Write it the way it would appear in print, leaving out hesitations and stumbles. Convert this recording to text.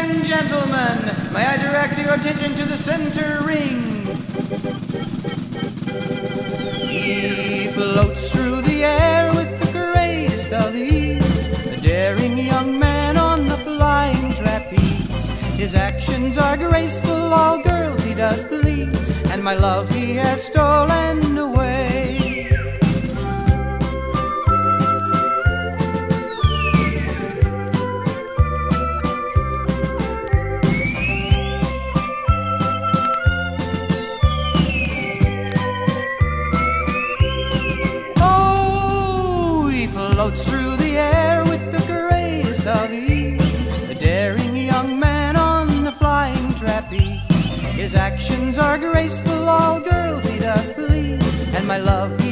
and gentlemen, may I direct your attention to the center ring? He floats through the air with the greatest of ease, a daring young man on the flying trapeze. His actions are graceful, all girls he does please, and my love he has stolen away. Floats through the air with the greatest of ease, a daring young man on the flying trapeze. His actions are graceful, all girls he does please, and my love